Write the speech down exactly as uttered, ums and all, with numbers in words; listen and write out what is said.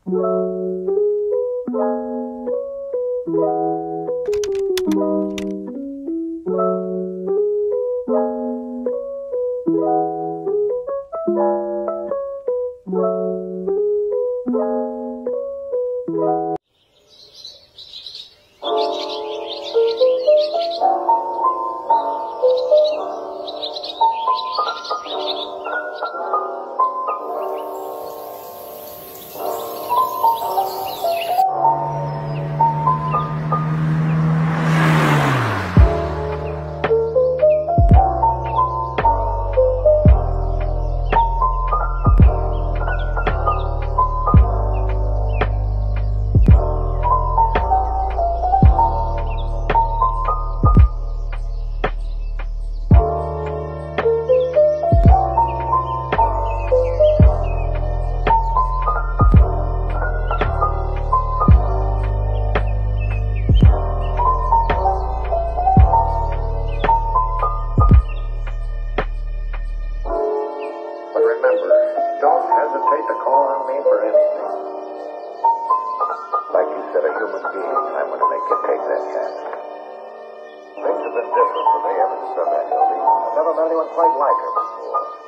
Don't hesitate to call on me for anything. Like you said, a human being, I'm going to make you take that chance. Things have been different for me ever since I met Hildy. I've never met anyone quite like her before.